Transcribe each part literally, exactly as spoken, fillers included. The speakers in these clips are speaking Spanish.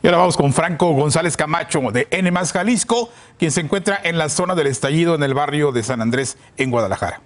Y ahora vamos con Franco González Camacho de N más Jalisco, quien se encuentra en la zona del estallido en el barrio de San Andrés, en Guadalajara.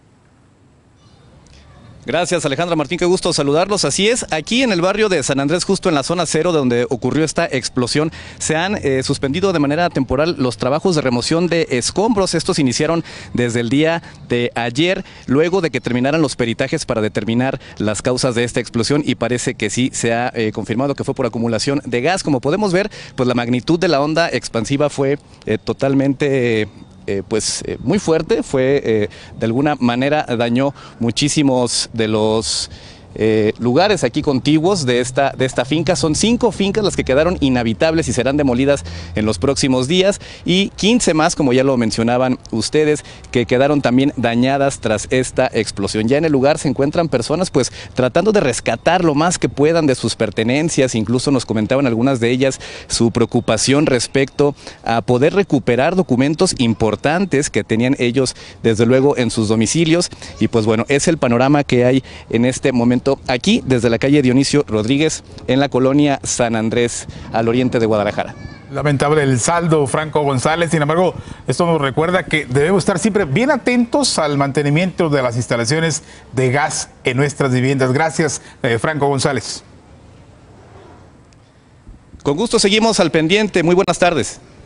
Gracias, Alejandra Martín, qué gusto saludarlos. Así es, aquí en el barrio de San Andrés, justo en la zona cero donde ocurrió esta explosión, se han eh, suspendido de manera temporal los trabajos de remoción de escombros. Estos iniciaron desde el día de ayer, luego de que terminaran los peritajes para determinar las causas de esta explosión, y parece que sí se ha eh, confirmado que fue por acumulación de gas. Como podemos ver, pues la magnitud de la onda expansiva fue eh, totalmente... Eh, Eh, pues eh, muy fuerte, fue eh, de alguna manera dañó muchísimos de los eh, lugares aquí contiguos de esta, de esta finca. Son cinco fincas las que quedaron inhabitables y serán demolidas en los próximos días, y quince más, como ya lo mencionaban ustedes, que quedaron también dañadas tras esta explosión. Ya en el lugar se encuentran personas pues tratando de rescatar lo más que puedan de sus pertenencias. Incluso nos comentaban algunas de ellas su preocupación respecto a poder recuperar documentos importantes que tenían ellos desde luego en sus domicilios. Y pues bueno, es el panorama que hay en este momento aquí desde la calle Dionisio Rodríguez en la colonia San Andrés, al oriente de Guadalajara. Lamentable el saldo, Franco González. Sin embargo, esto nos recuerda que debemos estar siempre bien atentos al mantenimiento de las instalaciones de gas en nuestras viviendas. Gracias, eh, Franco González. Con gusto, seguimos al pendiente. Muy buenas tardes.